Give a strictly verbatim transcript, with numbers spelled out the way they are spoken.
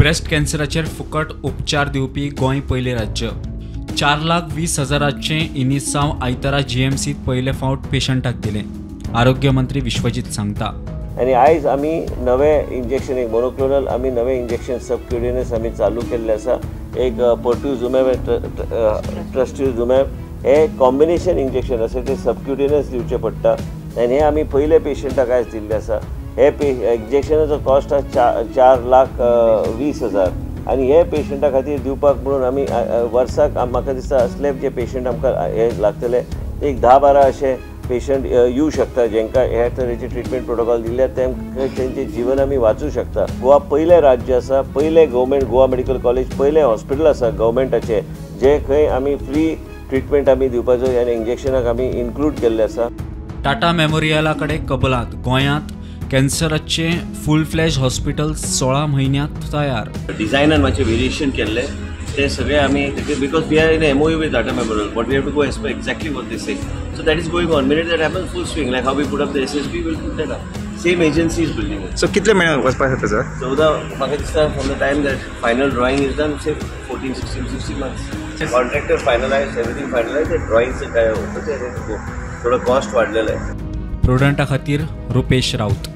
Breast कॅन्सराचेर फुकट उपचार दिवपी गोंय पयले राज्य। चार लाख वीस हजाराचे इनिसांव आयतारा जीएमसीत पयले फावट पेशंटाक दिले। आरोग्य मंत्री विश्वजीत सांगता। आणि आयज आमी नवे इंजेक्शन एक मोनोक्लोनल आमी नवे इंजेक्शन सबक्युटेनियस आमी चालू केल्ले आसा। एक पर्टुजुमॅब ट्रस्टुजुमॅब हे कॉम्बिनेशन इंजेक्शन आसा ते सबक्युटेनियस दिवचे पडटा आनी हे आमी पयले पेशंटाक आयज दिल्ले आसा। हे पे इंजेक्शनाचो कॉस्ट आसा चार चार लाख वीस हजार आनी हे पेशंटा खातीर दिवपाक म्हणून आमी वर्साक म्हाका दिसता असले जे पेशंट आमकां हे लागतले एक धा बारा अशे पेशंट येऊ शकता जेंकां ह्या तरेचे ट्रिटमेंट प्रोटोकॉल दिल्ले तेंकां तेंचे जीवन आमी वाचूं शकता। गोवा पयले राज्य आसा, पयले गव्हर्मेंट गोवा मेडिकल कॉलेज पयले हॉस्पिटल आसा गव्हर्मेंटाचे जे खंय आमी फ्री ट्रिटमेंट आमी दिवपाचो आनी इंजेक्शनाक आमी इन्क्लूड केल्ले आसा। टाटा मेमोरियला कडेन कबलात गोंयांत कॅन्सराचे फुल फ्लॅश हॉस्पिटल सोळा म्हयन्यांत तयार। डिझायनान मातशें वेरिएशन केल्ले ते सगळे आमी because we are in MOU with Tata memorial but we have to go as per exactly what they say so that is going on minute that happens full swing like how we put up the SSP will put that up same agency is building it. So कितले म्हयने वचपाक जाता sir? चौदा म्हाका दिसता from the time that final drawing is done say fourteen sixteen sixteen months contractor finalise everything finalise ते ड्रॉइंगचं काय होतं ते थोडं कॉस्ट वाढलेलं आहे। प्रुडंटा खातीर रुपेश राऊत।